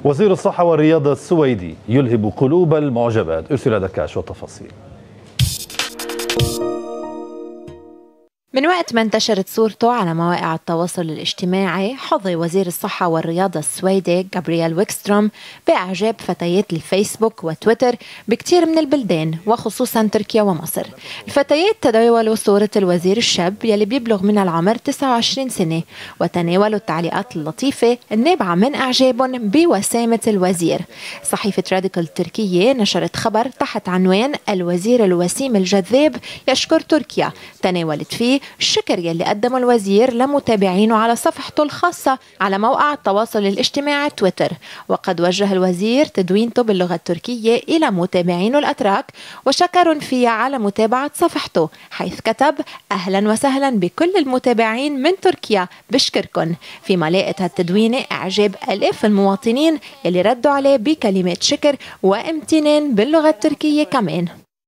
وزير الصحة والرياضة السويدي يلهب قلوب المعجبات. أرسل دكاش والتفاصيل. من وقت ما انتشرت صورته على مواقع التواصل الاجتماعي، حظي وزير الصحة والرياضة السويدي جابرييل ويكستروم بإعجاب فتيات الفيسبوك وتويتر بكتير من البلدان وخصوصا تركيا ومصر. الفتيات تداولوا صورة الوزير الشاب يلي بيبلغ من العمر 29 سنة، وتناولوا التعليقات اللطيفة النابعة من إعجابهم بوسامة الوزير. صحيفة راديكال التركية نشرت خبر تحت عنوان الوزير الوسيم الجذاب يشكر تركيا، تناولت فيه الشكر يلي قدمه الوزير لمتابعينه على صفحته الخاصة على موقع التواصل الاجتماعي تويتر. وقد وجه الوزير تدوينته باللغة التركية إلى متابعينه الأتراك وشكر فيها على متابعة صفحته، حيث كتب: أهلا وسهلا بكل المتابعين من تركيا، بشكركن. فيما لاقت هالتدوينة إعجاب آلاف المواطنين يلي ردوا عليه بكلمات شكر وامتنان باللغة التركية كمان.